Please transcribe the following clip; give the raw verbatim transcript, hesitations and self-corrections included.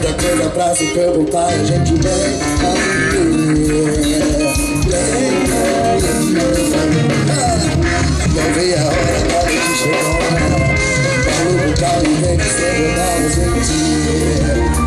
muita coisa pra se perguntar e a gente vem não vi a hora da noite chegar. Maluco, calma, vem que cedo dá a gente